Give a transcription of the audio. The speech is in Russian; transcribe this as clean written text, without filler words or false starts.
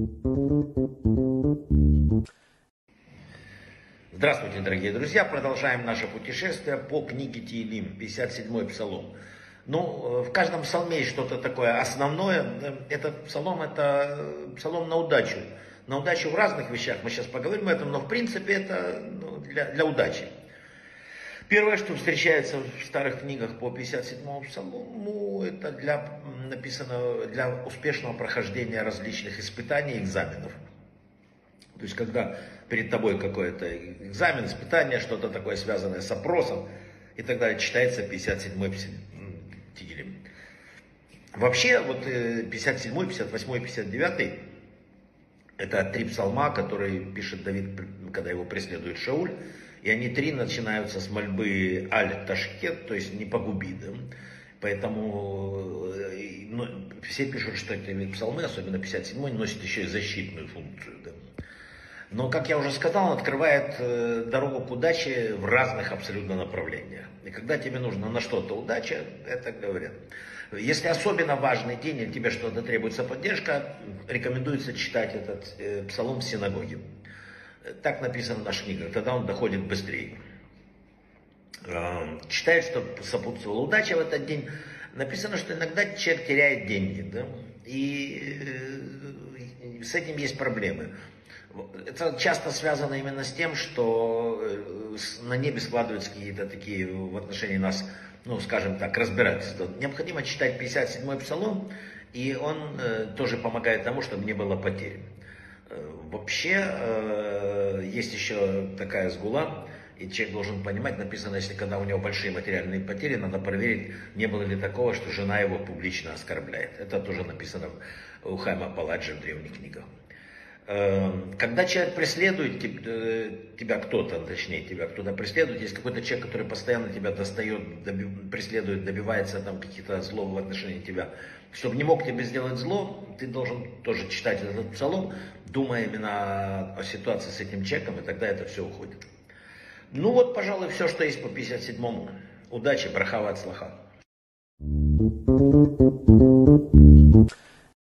Здравствуйте, дорогие друзья! Продолжаем наше путешествие по книге Теилим, 57-й псалом. Ну, в каждом псалме есть что-то такое основное. Этот псалом, это псалом на удачу. На удачу в разных вещах, мы сейчас поговорим об этом, но в принципе это для удачи. Первое, что встречается в старых книгах по 57-му псалму, это написано для успешного прохождения различных испытаний и экзаменов. То есть, когда перед тобой какой-то экзамен, испытание, что-то такое связанное с опросом и так далее, читается 57-й Теилим. Вообще, вот 57-й, 58-й, 59-й, это три псалма, которые пишет Давид, когда его преследует Шауль. И они три начинаются с мольбы «Аль-Ташкет», то есть «не погуби». Да? Поэтому все пишут, что эти псалмы, особенно 57-й, носят еще и защитную функцию. Да? Но, как я уже сказал, он открывает дорогу к удаче в разных абсолютно направлениях. И когда тебе нужно на что-то удача, это говорят. Если особенно важный день, или тебе что-то требуется поддержка, рекомендуется читать этот псалом в синагоге. Так написано в наших книгах, тогда он доходит быстрее. Читает, что сопутствовала удача в этот день. Написано, что иногда человек теряет деньги, да? И с этим есть проблемы. Это часто связано именно с тем, что на небе складываются какие-то такие в отношении нас, ну, скажем так, разбирательства. Необходимо читать 57-й псалом, и он тоже помогает тому, чтобы не было потерь. Вообще, есть еще такая сгула, и человек должен понимать, написано, если когда у него большие материальные потери, надо проверить, не было ли такого, что жена его публично оскорбляет. Это тоже написано у Хайма Паладжи в древних книгах. Когда человек преследует тебя, кто-то преследует, есть какой-то человек, который постоянно тебя достает, преследует, добивается там каких-то злов в отношении тебя, чтобы не мог тебе сделать зло, ты должен тоже читать этот псалом, думая именно о ситуации с этим человеком, и тогда это все уходит. Ну вот, пожалуй, все, что есть по 57-му. Удачи, браха ва ацлаха.